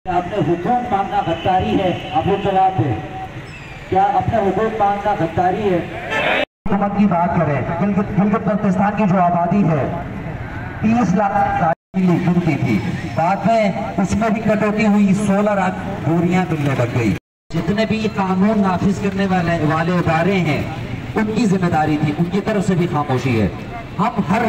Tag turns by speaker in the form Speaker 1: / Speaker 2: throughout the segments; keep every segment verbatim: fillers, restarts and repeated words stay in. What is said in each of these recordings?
Speaker 1: आपने हुकूक मांगना गद्दारी है? अबू जवाब है, क्या अपने हुकूक मांगना गद्दारी है?
Speaker 2: हुकूमत की बात करें, गिलगित बल्तिस्तान की जो आबादी है तीस लाख गिनती थी, बाद में उसमें भी कटौती हुई, सोलह लाख बोरियां मिलने लग गई। जितने भी कानून नाफिज करने वाले वाले इदारे हैं उनकी जिम्मेदारी थी, उनकी तरफ से भी खामोशी है। हम हर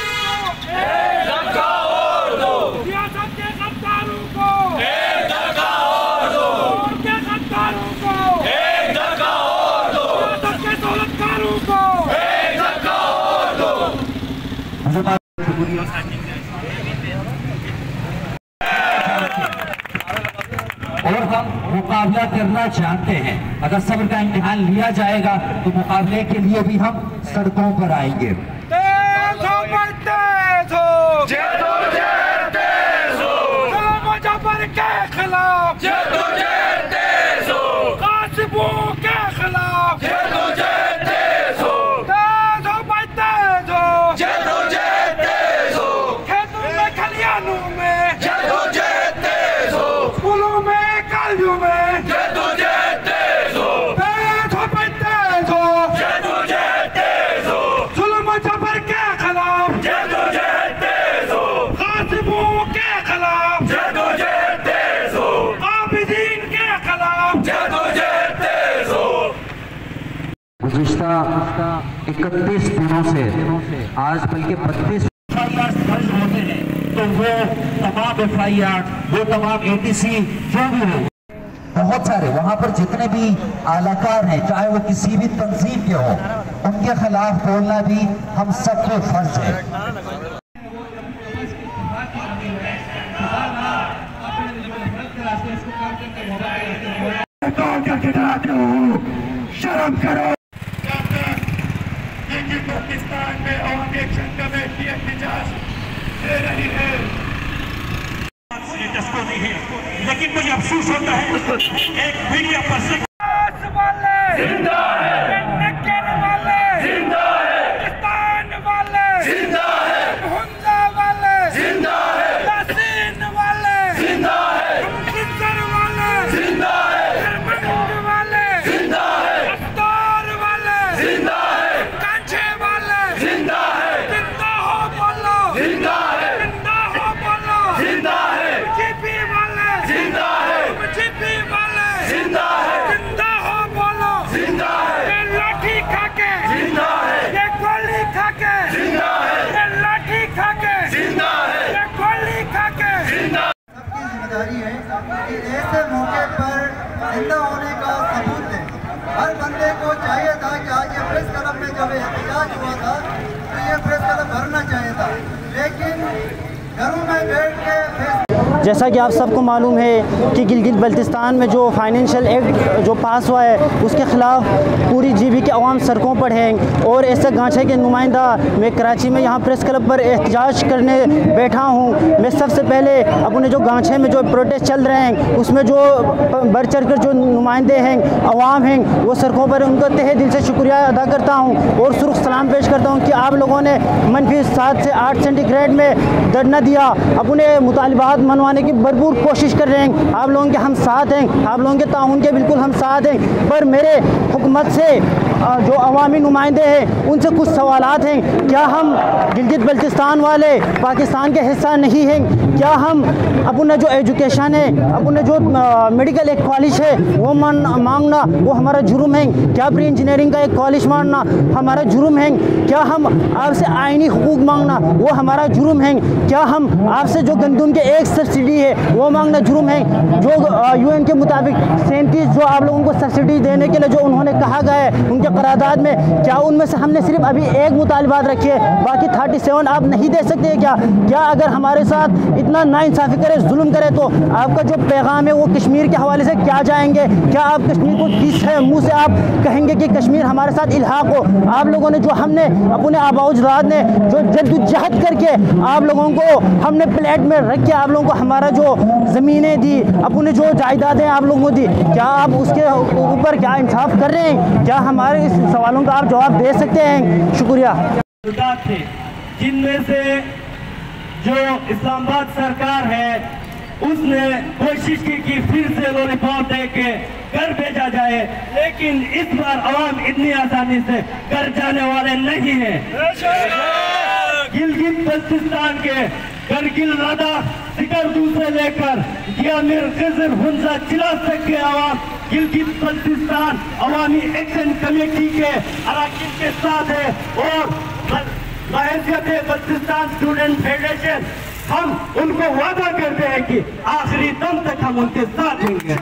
Speaker 2: और हम मुकाबला करना जानते हैं। अगर सब्र का इम्तिहान लिया जाएगा तो मुकाबले के लिए भी हम सड़कों पर आएंगे।
Speaker 3: तेज हो तेज हो, जद्दोजहद तेज हो, जुल्म जबर के खिलाफ जद्दोजहद तेज हो, गासिबों के खिलाफ जद्दोजहद तेज हो, तेज हो भाई तेज हो, जद्दोजहद तेज हो, खेतों में खलियानों में जद्दोजहद तेज हो, स्कूलों में कॉलेजों में जद्दोजहद तेज हो, तेज हो भाई तेज हो, जद्दोजहद तेज हो, जुल्म जबर के खिलाफ जद्दोजहद तेज हो, गासिबों के खिलाफ जद्दोजहद तेज हो, आबिदीन के खिलाफ जद्दोजहद तेज हो।
Speaker 2: गुज़िश्ता इकतीस दिनों से आज बल्कि बत्तीस दर्ज होते हैं, तो वो तमाम एफ आई आर, वो तमाम ए टी सी जो भी हो, बहुत सारे वहाँ पर जितने भी आलाकार हैं, चाहे वो किसी भी तंजीम के हों, उनके खिलाफ बोलना भी हम सबको फर्ज है। शर्म करो। पाकिस्तान में अवामी एक्शन कमेटी एहतजाज दे रही है, लेकिन मुझे अफसोस होता है एक मीडिया पर्सन वाले जिंदा है, वाले जिंदा है, पाकिस्तान वाले जिंदा है, हुंजा वाले जिंदा है, यासीन वाले जिंदा है, किसर वाले जिंदा है, सरमंद वाले जिंदा है, अफ्तार वाले जिंदा है, कांचे वाले जिंदा है, जिंदा हो बोलो जिंदा है, जिंदा हो बोलो जिंदा है, जीपी वाले जिंदा है, जीपी वाले जिंदा है, जिंदा हो बोलो जिंदा है, ये लाठी खाके जिंदा है, ये गोली खाके जिंदा है, ये लाठी खाके जिंदा है, ये गोली खाके जिंदा।
Speaker 4: सबकी जिम्मेदारी है कि ऐसे मौके पर जिंदा होने का सबूत दें। हर बंदे को चाहिए था कि आज ये प्रेस क्लब में जब एहतजाज हुआ था तो ये प्रेस क्लब भरना चाहिए था, लेकिन घरों में बैठ के
Speaker 5: जैसा कि आप सबको मालूम है कि गिलगित बल्तिस्तान में जो फाइनेंशियल एक्ट जो पास हुआ है उसके ख़िलाफ़ पूरी जीबी के अवाम सड़कों पर हैं, और ऐसे गांचे के नुमाइंदा मैं कराची में यहाँ प्रेस क्लब पर एहतजाज करने बैठा हूँ। मैं सबसे पहले अपने जो गांचे में जो प्रोटेस्ट चल रहे हैं उसमें जो बढ़ चढ़ कर जो नुमाइंदे हैं, अवाम हैं, वो सड़कों पर उनका तहे दिल से शुक्रिया अदा करता हूँ और सुर्ख सलाम पेश करता हूँ कि आप लोगों ने मनफी सात से आठ सेंटीग्रेड में धरना दिया, अपने मुतालिबात मनवाने की भरपूर कोशिश कर रहे हैं। आप लोगों के हम साथ हैं, आप लोगों के ताउन के बिल्कुल हम साथ हैं, पर मेरे हुकूमत से जो अवामी नुमाइंदे हैं उनसे कुछ सवालात हैं। क्या हम गिलगित बल्तिस्तान वाले पाकिस्तान के हिस्सा नहीं हैं? क्या हम अपना जो एजुकेशन है, अपने जो मेडिकल एक कॉलेज है वो मान मांगना वो हमारा जुर्म है? क्या प्री इंजीनियरिंग का एक कॉलेज मांगना हमारा जुर्म है? क्या हम आपसे आइनी हुकूक मांगना वो हमारा जुर्म है? क्या हम आपसे जो गंदम के एक सब्सिडी है वो मांगना जुर्म है? जो यूएन के मुताबिक सैंतीस जो आप लोगों को सब्सिडी देने के लिए जो उन्होंने कहा गया है उनके करारदाद में, क्या उनमें से हमने सिर्फ अभी एक मुतालिबात रखी है, बाकी थर्टी सेवन आप नहीं दे सकते हैं क्या? क्या अगर हमारे साथ इतना नाइंसाफ़ी करे, जुल्म करे, तो आपका जो पैगाम है वो कश्मीर के हवाले से क्या जाएंगे? क्या आप कश्मीर को किस है मुँह से आप कहेंगे कि कश्मीर हमारे साथ इल्हाक हो? आप लोगों ने जो हमने अपने आबाउजदाद ने जो जद्दोजहद करके आप लोगों को हमने प्लेट में रख के आप लोगों को हमारा जो ज़मीनें दी, अपने जो जायदादें आप लोगों को दी, क्या आप उसके ऊपर क्या इंसाफ कर रहे हैं? क्या हमारे इस सवालों का आप जवाब दे सकते हैं? शुक्रिया।
Speaker 6: थे जिनमें से जो इस्लामाबाद सरकार है
Speaker 1: उसने कोशिश की कि फिर से लॉलीपॉप दे के घर भेजा जाए, लेकिन इस बार अवाम इतनी आसानी से घर जाने वाले नहीं हैं। गिलगित बल्तिस्तान के करगिल, लद्दाख, सिकरदू से लेकर गियामिर, खिज़र, हुंजा, चिलास तक के अवाम गिलगित बल्तिस्तान अवामी एक्शन कमेटी के अरकान के साथ है और बहैसियत बल्तिस्तान स्टूडेंट फेडरेशन हम उनको वादा करते हैं कि आखिरी दम तक हम उनके साथ होंगे।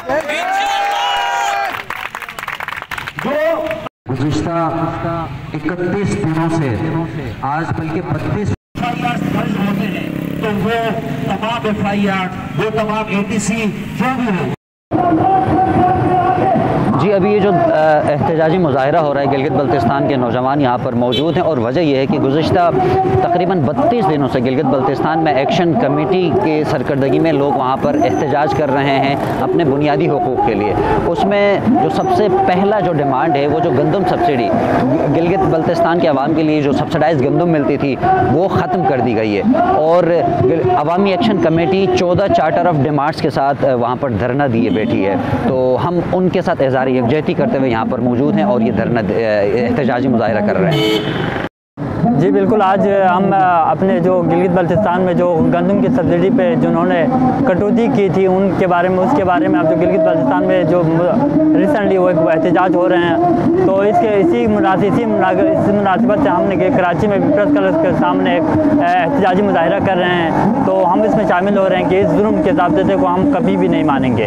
Speaker 1: जो
Speaker 6: गुज़िश्ता इकतीस दिनों से आज बल्कि बत्तीस
Speaker 1: दर्ज होते हैं, तो वो तमाम एफ आई आर, वो तमाम ए टी सी जो भी हो।
Speaker 7: जी, अभी ये जो एहतजाजी मुजाहरा हो रहा है, गिलगित बल्तिस्तान के नौजवान यहाँ पर मौजूद हैं और वजह यह है कि गुज़िश्ता तकरीबन बत्तीस दिनों से गिलगित बल्तिस्तान में एक्शन कमेटी के सरकर्दगी में लोग वहाँ पर एहतजाज कर रहे हैं अपने बुनियादी हुकूक़ के लिए। उसमें जो सबसे पहला जो डिमांड है वो जो गंदम सब्सिडी गिलगित बल्तिस्तान के अवाम के लिए जो सब्सिडाइज गंदम मिलती थी वो ख़त्म कर दी गई है और अवामी एक्शन कमेटी चौदह चार्टर ऑफ डिमांड्स के साथ वहाँ पर धरना दिए बैठी है। तो हम उनके साथ इज़हार यकजहती करते हुए यहाँ पर मौजूद हैं और ये धरना एहतजाजी मुजाहरा कर रहे हैं।
Speaker 5: जी बिल्कुल, आज हम अपने जो गिलगित बल्तिस्तान में जो गंदम की सब्सिडी पे जिन्होंने कटौती की थी उनके बारे में उसके बारे में अब जो गिलगित बल्तिस्तान में जो रिसेंटली वो एक एहतजाज हो रहे हैं, तो इसके इसी मुनासिब इसी मुनासिबत से हमने कराची में भी प्रेस क्लब के सामने एक एहतजाजी मुजाहरा कर रहे हैं। तो हम इसमें शामिल हो रहे हैं कि इस जुल्म के ज़ाब्ते को हम कभी भी नहीं मानेंगे।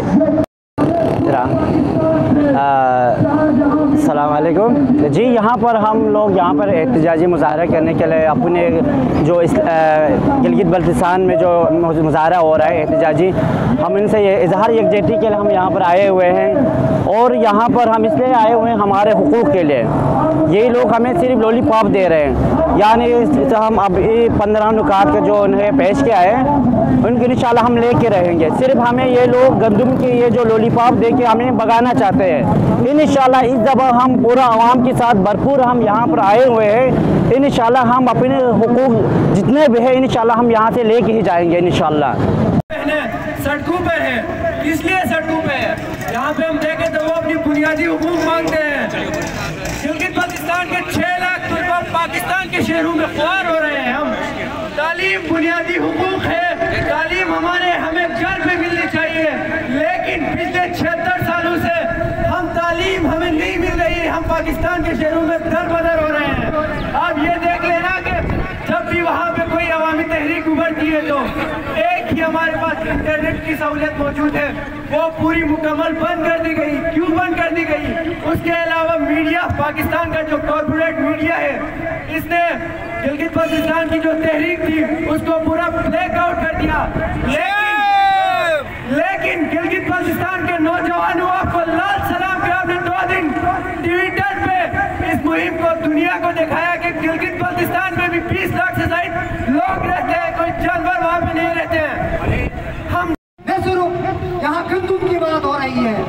Speaker 8: अस्सलाम वालेकुम जी, यहाँ पर हम लोग यहाँ पर एहतजाजी मुजाहरा करने के लिए अपने जो इस गिलगित बल्तिस्तान में जो मुजाहरा हो रहा है एहतजाजी, हम इनसे ये इजहार यकजहती के लिए हम यहाँ पर आए हुए हैं और यहाँ पर हम इसलिए आए हुए हैं हमारे हुकूक़ के लिए। यही लोग हमें सिर्फ लॉलीपॉप दे रहे हैं, यानी हम अभी पंद्रह नुकात के जो उन्हें पेश किया है उनके इंशाल्लाह हम लेके रहेंगे। सिर्फ हमें ये लोग गंदम की ये जो लॉलीपॉप दे के हमें भगाना चाहते हैं। इंशाल्लाह इस दफ़ा हम पूरा आवाम के साथ भरपूर हम यहाँ पर आए हुए हैं। इंशाल्लाह हम अपने हुकूक जितने भी हैं इंशाल्लाह हम यहाँ से लेके ही जाएंगे इंशाल्लाह।
Speaker 3: सड़कों पे है, इसलिए सड़कों पे है, यहाँ पे हम देखें तो वो अपनी बुनियादी हुकूक मांगते हैं। गिलगित बल्तिस्तान के छह लाख तलबा पाकिस्तान के शहरों में ख्वार हो रहे हैं। हम तालीम बुनियादी हुकूक है, तालीम हमारे हमें घर पे मिलनी चाहिए, लेकिन पिछले छिहत्तर सालों से हम तालीम हमें नहीं मिल रही है। हम पाकिस्तान के शहरों में दर बदर हो रहे हैं। आप ये देख लेना कि जब भी वहाँ पे कोई अवामी तहरीक उभरती है तो एक ही हमारे पास इंटरनेट की सहूलियत मौजूद है, वो पूरी मुकम्मल बंद कर दी गई। क्यों बंद कर दी गई? उसके अलावा मीडिया, पाकिस्तान का जो कॉर्पोरेट मीडिया है, इसने गिलगित बल्तिस्तान की जो तहरीक थी उसको पूरा ब्लैक आउट कर दिया। लेकिन लेकिन गिलगित बल्तिस्तान के नौजवानों आपको लाल सलाम के आपने दो दिन ट्विटर पे इस मुहिम को दुनिया को दिखाया कि गिलगित बल्तिस्तान में भी बीस लाख से ज्यादा लोग रहते हैं, कोई जानवर वहाँ पे नहीं रहते हैं। हम
Speaker 4: शुरू यहाँ गंदम की बात हो रही है,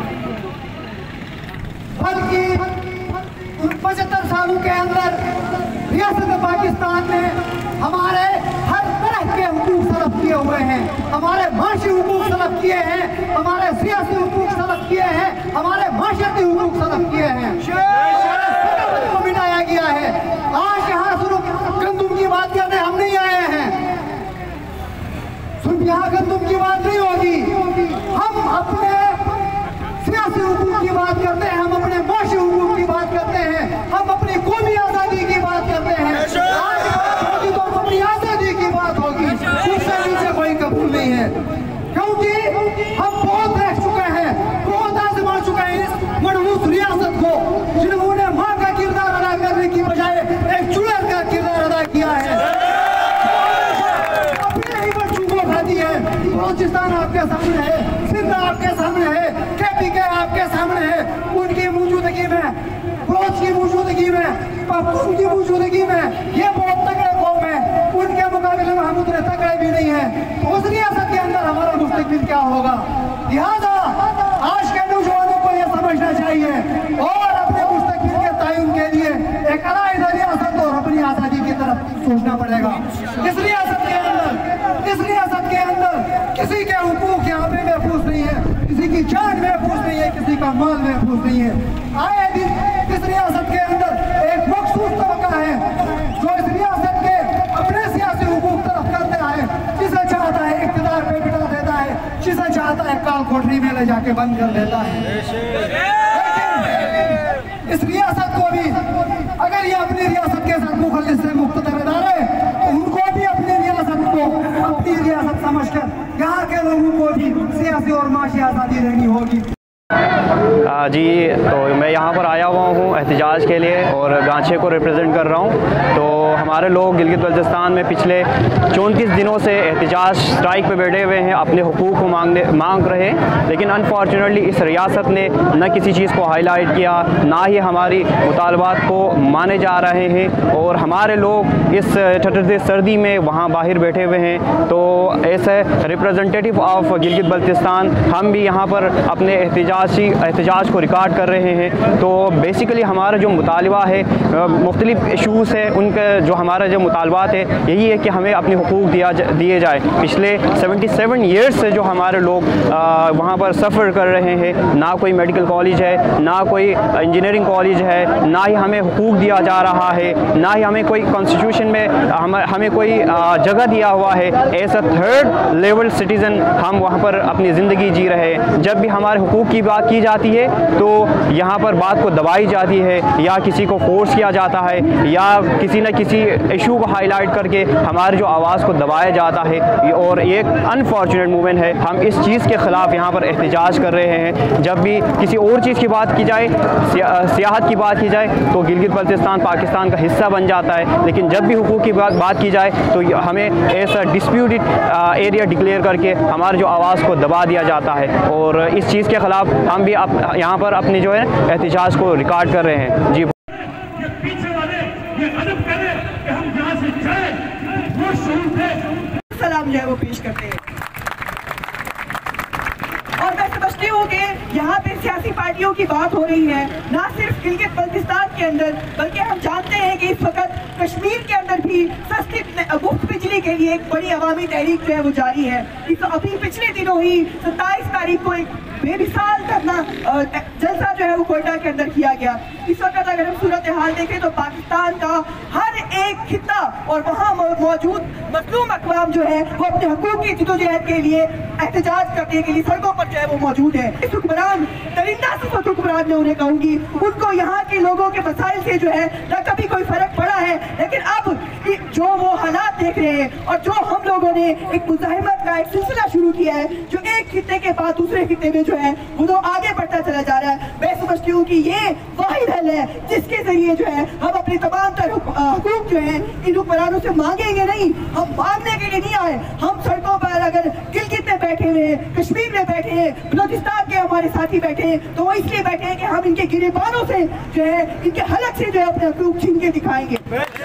Speaker 4: बल्कि पचहत्तर सालों के अंदर रियासत पाकिस्तान ने हमारे हर तरह के हुकूक तलब किए हुए हैं। हमारे माशी हुकूक तलब किए हैं, हमारे सियासी हुकूक तलब किए हैं, हमारे माशरती हुकूक तलब किए हैं, को मिटाया गया है। आज यहाँ सिर्फ गंदम की बात करने हम नहीं आए हैं, सिर्फ यहाँ गंदम की बात नहीं होगी, हम अपने सियासी हुकूक की बात करते हैं, हम अपने माशी हुकूक की बात करते हैं, हम अपनी कौमी आज़ादी की बात करते हैं। आज होगी तो अपनी आज़ादी की बात होगी, उससे नीचे कोई कबूल नहीं है, क्योंकि हम बहुत रह चुके हैं, बहुत आजमा चुके हैं इस मनहूस रियासत को, जिन्होंने माँ का किरदार अदा करने की बजाय एक चुड़ैल का किरदार अदा किया है। अपने ही बच्चों को उठा दी है। बलूचिस्तान आपके सामने है, सिंध आपके सामने है, केपी के आपके सामने है। उनकी मौजूदगी में, बलोच की मौजूदगी में, पख्तून की मौजूदगी में ये बहुत तगड़े कौम है, उनके मुकाबले में हम उतने तगड़े भी नहीं है। तो उस रियासत के अंदर हमारा मुस्तकबिल क्या होगा? लिहाजा आज के नौजवानों को यह समझना चाहिए और अपने मुस्तकबिल के तयन के लिए एक अलग रियासत और अपनी आज़ादी की तरफ सोचना पड़ेगा। इस रियासत के अंदर इस रियासत के अंदर किसी के हुकूक किसी की जान महफूज नहीं है, किसी का माल महफूज नहीं है। आए दिन इस रियासत के अंदर एक मखसूस तबका है जो इस रियासत के अपने सियासी हुकूक तरफ करते आए, जिसे चाहता है इक़्तिदार पे बिठा देता है, जिसे चाहता है काल कोठरी में ले जाके बंद कर देता है। इस रियासत को भी अगर ये अपनी रियासत के साथ मुखलिस से मुख्तदर इदारे, तो उनको भी अपनी रियासत को अपनी रियासत समझकर यहाँ के लोगों को भी सियासी और माशी आज़ादी देनी होगी।
Speaker 8: जी, तो मैं यहाँ पर आया हुआ हूँ एहतजाज के लिए और गांचे को रिप्रेजेंट कर रहा हूँ। तो हमारे लोग गिलगित बल्तिस्तान में पिछले चौंतीस दिनों से एहतजाज स्ट्राइक पे बैठे हुए हैं, अपने हुकूक को मांगने मांग रहे हैं। लेकिन अनफॉर्चुनेटली इस रियासत ने न किसी चीज़ को हाईलाइट किया, ना ही हमारी मुतालबात को माने जा रहे हैं और हमारे लोग इस ठठरती सर्दी में वहाँ बाहर बैठे हुए हैं। तो as a representative of Gilgit Baltistan हम भी यहाँ पर अपने एहतजाजी एहतजाज को रिकॉर्ड कर रहे हैं। तो बेसिकली हमारा जो मुतालबा है, मुख्तलिफ इशूज़ है, उनका जो हमारा जो मुतालबात है यही है कि हमें अपने हुकूक दिया दिए जाए। पिछले सतहत्तर ईयर्स से जो हमारे लोग वहाँ पर सफ़र कर रहे हैं, ना कोई मेडिकल कॉलेज है, ना कोई इंजीनियरिंग कॉलेज है, ना ही हमें हुकूक दिया जा रहा है, ना ही हमें कोई कॉन्स्टिट्यूशन में हम, हमें कोई जगह दिया हुआ है। As a third level citizen हम वहाँ पर अपनी ज़िंदगी जी रहे हैं। जब भी हमारे हुकूक की बात की जाती है तो यहाँ पर बात को दबाई जाती है, या किसी को फोर्स किया जाता है, या किसी न किसी इशू को हाईलाइट करके हमारी जो आवाज़ को दबाया जाता है। और एक अनफॉर्चुनेट मूवमेंट है। हम इस चीज़ के ख़िलाफ़ यहाँ पर एहतजाज कर रहे हैं। जब भी किसी और चीज़ की बात की जाए, सियाहत की बात की जाए, तो गिलगित बल्तिस्तान पाकिस्तान का हिस्सा बन जाता है। लेकिन जब भी हुकूक की बात बात की जाए तो हमें ऐसा डिस्प्यूटेड एरिया डिक्लेयर करके हमारी जो आवाज़ को दबा दिया जाता है। और इस चीज़ के ख़िलाफ़ हम भी आप यहाँ पर अपनी जो है एहतजाज को रिकॉर्ड कर रहे हैं। जी,
Speaker 2: ये पीछे वाले ये अदब करें कि हम यहाँ से जाएं, वो शुरू से
Speaker 9: सलाम जो है वो पेश करते हैं। और मैं समझती हूँ कि यहाँ पे सियासी पार्टियों की बात हो रही है, ना सिर्फ गिलगित बल्तिस्तान के अंदर, बल्कि हम जानते हैं कि इस वक्त कश्मीर के अंदर भी सस्ती मुफ्त बिजली के लिए एक बड़ी अवामी तहरीक जो है वो जारी है। इस अभी पिछले दिनों ही सत्ताईस तारीख को एक बेमिसाल धरना जलसा जो है वो कोयटा के अंदर किया गया। इस वक्त अगर हम सूरत हाल देखें तो पाकिस्तान का हर एक खिता और वहाँ मौजूद मजलूम अक़वाम जो है वो अपने हकूक़ की जदोजहद के लिए एहतजाज करने के लिए सड़कों पर जो है वो मौजूद है। इस हुक्मरान दरिंदा सिफत हुक्मरान में उन्हें कहूँगी, उनको यहाँ के लोगों के मसाइल से जो है न कभी कोई फर्क पड़ा है। लेकिन अब जो वो हालात देख रहे हैं और जो हम लोगों ने एक मुज़ाहिमत का एक सिलसिला शुरू किया है, जो एक खिते के बाद दूसरे खिते में जो है वो तो आगे बढ़ता चला जा रहा है। मैं समझती हूँ कि ये वाहिद हल है जिसके जरिए जो है हम अपने तमाम तर हुकूक जो है इन हुक्मरानों से मांगेंगे नहीं। हम मांगने के लिए नहीं आए। हम सड़कों पर अगर गिलगित में बैठे हुए हैं, कश्मीर में बैठे हैं, बलोचिस्तान के हमारे साथी बैठे हैं, तो वो इसलिए बैठे हैं कि हम इनके गिरेबानों से जो है, इनके हलक से जो है अपने हुकूक छीन के दिखाएंगे।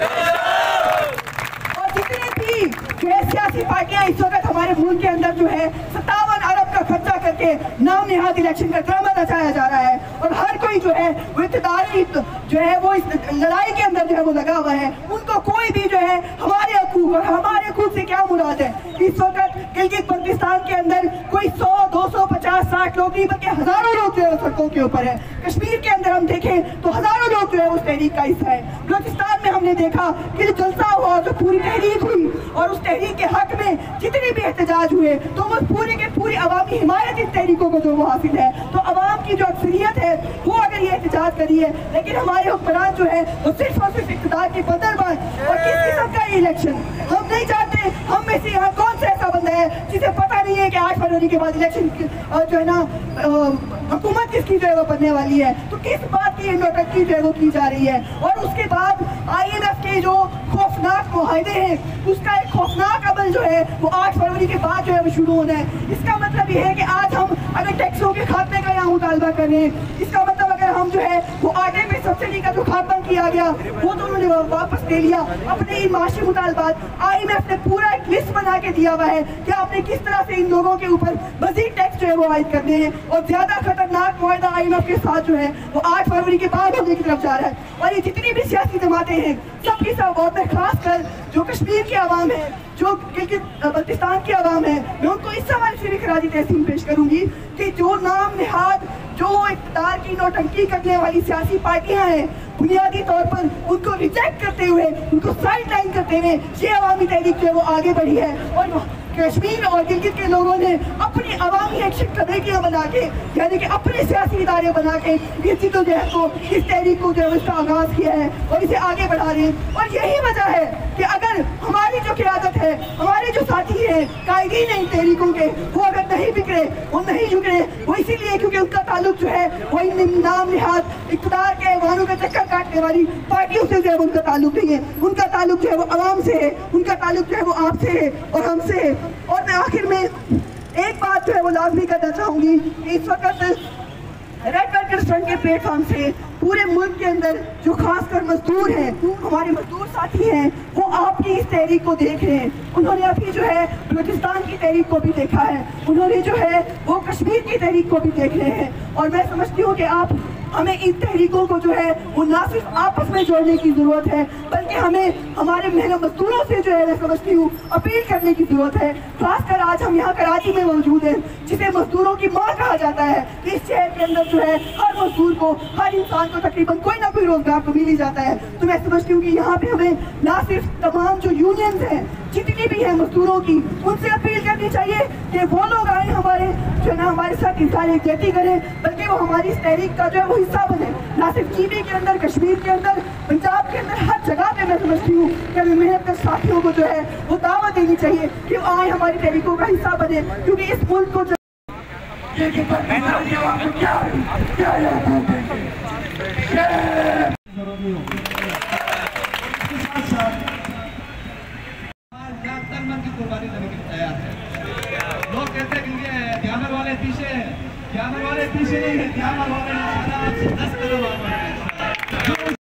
Speaker 9: और जितने भी जो है सियासी पार्टियां इस वक्त हमारे मुल्क के अंदर जो है सत्तावन अरब का खर्चा करके नाम निहाद इलेक्शन का ड्रामा रचाया जा रहा है, और हर कोई जो है वो इक़्तिदारी जो है वो इस लड़ाई के अंदर जो है वो लगा हुआ है। उनको कोई भी जो है हमारे हकूक और हमारे हकूक से क्या मुराद है। इस वक्त गिलगित बल्तिस्तान के अंदर कोई सौ दो सौ पचास साठ लोग नहीं बल्कि हजारों लोग जो है सड़कों के ऊपर है। कश्मीर के अंदर हम देखें तो हजारों लोग जो है उस तहरीक का हिस्सा है। बलोचिस्तान में हमने देखा कि जो जलसा हुआ, जो पूरी तहरीक हुई और उस तहरीक के हक में जितने भी एहतजाज हुए, तो वो पूरी के पूरी अवामी हिमायत इन तहरीकों को जो वो हासिल है। तो अवाम की जो अक्सरियत है वो अगर ये एहतजाज करी है, लेकिन हमारे हुक्मरान जो है वो सिर्फ और सिर्फ इक़्तिदार की बदरबाज और किस किस्म का इलेक्शन हम नहीं चाहते। हम में से यहाँ कौन सा ऐसा बंदा है जिसे पता नहीं है कि आठ फरवरी के बाद इलेक्शन जो है ना हुकूमत किसकी जो है वो बनने वाली है। तो किस बात की नौटंकी जो है वो की जा रही है। और उसके बाद आई एम एफ के जो खौफनाक मुआहदे हैं, उसका एक खौफनाक अमल जो है वो आठ फरवरी के बाद जो है वो शुरू होना है। इसका मतलब ये है कि आज हम अगर टैक्सों के खात्मे का यहाँ मुतालबा कर रहे हैं, इसका मतलब अगर हम जो है वो आटे पे सब्सिडी का जो खात्मा किया गया वो तो उन्होंने वापस ले लिया। अपने इन माशी मुतालबात आई एम एफ ने पूरा एक लिस्ट बना के दिया हुआ है कि आपने किस तरह से इन लोगों के ऊपर मजीद टैक्स जो है वो आयद करने हैं, और ज्यादा खतरनाक मुआहदा आई एम एफ के साथ जो है वो आठ फरवरी के बाद होने की तरफ जा रहा है। और ये जितनी भी सियासी जमातें हैं सबकी सब और मैं खास कर जो कश्मीर की आवाम है, जो गिलगित बल्तिस्तान की आवाम है, मैं उनको इस सवाल से भी खराजी तहसीन पेश करूंगी कि जो नाम निहाद जो इक़्तिदार की नौटंकी करने वाली सियासी पार्टियां हैं, बुनियादी तौर पर उनको रिजेक्ट करते हुए, उनको साइड लाइन करते हुए ये अवामी तहरीक जो है वो आगे बढ़ी है। और कश्मीर और गिलगित के लोगों ने अपनी अवामी एक्शन कमेटियां बना के, यानी कि अपने सियासी इदारे बना के इस जद्दोजहद को, इस तहरीक को जो है इसका आगाज किया है और इसे आगे बढ़ा रहे हैं। और यही वजह है कि अगर हमारी जो क़यादत है, हमारे जो साथी हैं कायदीन इन तहरीकों के, वो अगर नहीं बिगड़े, वो नहीं झुकड़े, वो इसीलिए क्योंकि उनका ताल्लुक जो है वो इन नाम निहाद इक़्तिदार के ऐवानों का चक्कर काटने वाली पार्टियों से जो है उनका ताल्लुक नहीं है। उनका ताल्लुक जो है वो आवाम से है, उनका ताल्लुक जो है वो आपसे है और हमसे है। और मैं आखिर में एक बात जो है वो लाजमी करना चाहूंगी कि इस वक्त रेड वर्कर्स फ्रंट के प्लेटफॉर्म से पूरे मुल्क के अंदर जो खासकर मजदूर हैं, हमारे मजदूर साथी हैं, वो आपकी इस तहरीक को देख रहे हैं। उन्होंने अभी जो है बलूचिस्तान की तहरीक को भी देखा है, उन्होंने जो है वो कश्मीर की तहरीक को भी देख रहे हैं। और मैं समझती हूँ कि आप हमें इन तहरीकों को जो है वो ना सिर्फ आपस में जोड़ने की जरूरत है, बल्कि हमें हमारे मेहनत मजदूरों से जो है मैं समझती हूँ अपील करने की जरूरत है। खासकर आज हम यहाँ कराची में मौजूद हैं, जिसे मजदूरों की माँ कहा जाता है। इस शहर के अंदर जो है हर मजदूर को, हर इंसान को तकरीबन कोई ना कोई रोजगार तो मिल ही जाता है। तो मैं समझती हूँ कि यहाँ पे हमें ना सिर्फ तमाम जो यूनियंस हैं जितनी भी है मजदूरों की, उनसे अपील करनी चाहिए कि वो लोग आए हमारे जो ना हमारे साथ इंसान एकजुटी करें, बल्कि वो हमारी इस तहरीक का जो है वो हिस्सा बने। ना सिर्फ जीबी के अंदर, कश्मीर के अंदर, पंजाब के अंदर, हर जगह पे मैं समझती हूँ कि हमें मेहनत के साथियों को जो है वो दावत देनी चाहिए कि वो आए हमारी तहरीकों का हिस्सा बने, क्योंकि इस मुल्क को जो
Speaker 1: की कुर्बानी देने के लिए तैयार है। लोग कहते हैं कि ध्यान वाले पीछे हैं, ध्यान वाले पीछे नहीं है, ध्यान वाले आपसे दस कदम